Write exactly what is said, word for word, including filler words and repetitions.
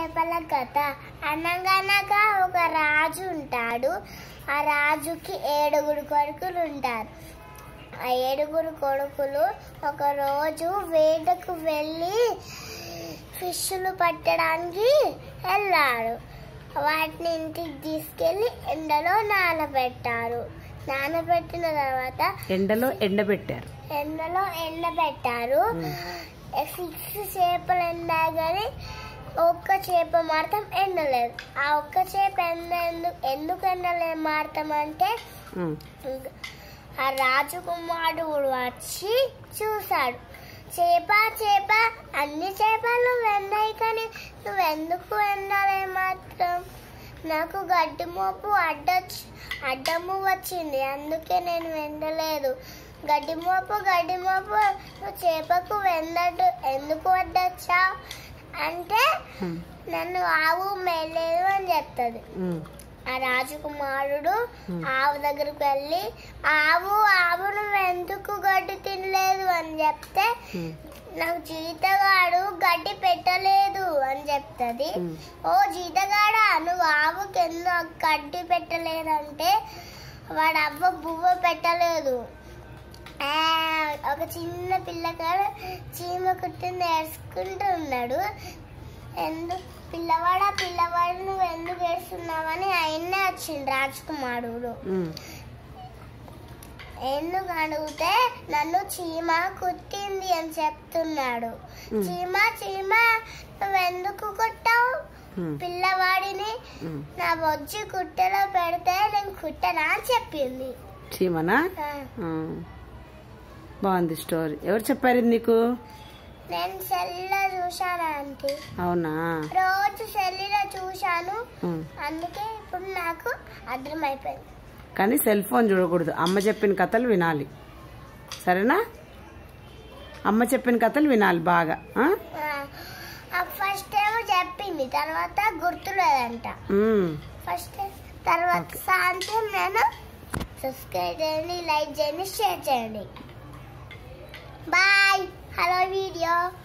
చేపల కథ. అనగనగా ఒక రాజు ఉంటాడు. ఆ రాజుకి ఏడుగురు కొడుకులు ఉంటారు. ఆ ఏడుగురు కొడుకులు ఒక రోజు వేటకు వెళ్ళి ఫిష్లు పట్టడానికి వెళ్ళారు. వాటిని ఇంటికి తీసుకెళ్లి ఎండలో నానబెట్టారు. నానబెట్టిన తర్వాత ఎండలో ఎండబెట్టారు ఎండలో ఎండబెట్టారు సిక్స్ చేపలు ఎండా కానీ ఒక్క చేప మాత్రం ఎండలేదు. ఆ ఒక్క చేప ఎండ ఎందుకు ఎండలేదు మాత్రం అంటే ఆ రాజకుమారుడు వచ్చి చూశాడు. చేప చేప అన్ని చేపలు వెండాయి కానీ నువ్వెందుకు ఎండలే మాత్రం? నాకు గడ్డి మోపు అడ్డ అడ్డము వచ్చింది, అందుకే నేను వెండలేదు. గడ్డి మోపు గడ్డి మోపు నువ్వు చేపకు వెందడు ఎందుకు వద్దొచ్చా అంటే నన్ను ఆవు మేలేదు అని చెప్తుంది. ఆ రాజకుమారుడు ఆవు దగ్గరకు వెళ్ళి ఆవు ఆవు నువ్వు ఎందుకు గడ్డి తినలేదు అని చెప్తే నాకు జీతగాడు గడ్డి పెట్టలేదు అని చెప్తుంది. ఓ జీతగాడా నువ్వు ఆవుకి ఎందుకు గడ్డి పెట్టలేదంటే వాడు అవ్వ బువ్వ పెట్టలేదు. ఒక చిన్న పిల్లగాడు చీమ కుట్టింది నేర్చుకుంటూ ఉన్నాడు. ఎందుకు పిల్లవాడు ఆ పిల్లవాడు నువ్వు ఎందుకు ఏడుస్తున్నావని ఆయన్నే వచ్చింది రాజకుమారుడు. ఎందుకు అడిగితే నన్ను చీమ కుట్టింది అని చెప్తున్నాడు. చీమ చీమ నువ్వెందుకు కుట్టావు పిల్లవాడిని? నా బొజ్జి కుట్టెలో పెడితే నేను కుట్టనా అని చెప్పింది. చీమనా? బాగుంది స్టోరీ. ఎవరు చెప్పారు నీకు? నేను సెల్లో చూశాను ఆంటీ. అవునా? రోజు సెల్లో చూశాను, అందుకే ఇప్పుడు నాకు అర్థమైపోయింది. కానీ సెల్ ఫోన్ చూడకూడదు. అమ్మ చెప్పిన కథలు వినాలి, సరేనా? అమ్మ చెప్పిన కథలు వినాలి బాగా. ఫస్ట్ ఏమో చెప్పింది, తర్వాత గుర్తులేదంట. ఫస్ట్ తర్వాత సాయంత్రం నేను సబ్స్క్రైబ్ చేయండి, లైక్ చేయండి, షేర్ చేయండి. బాయ్. Hello video.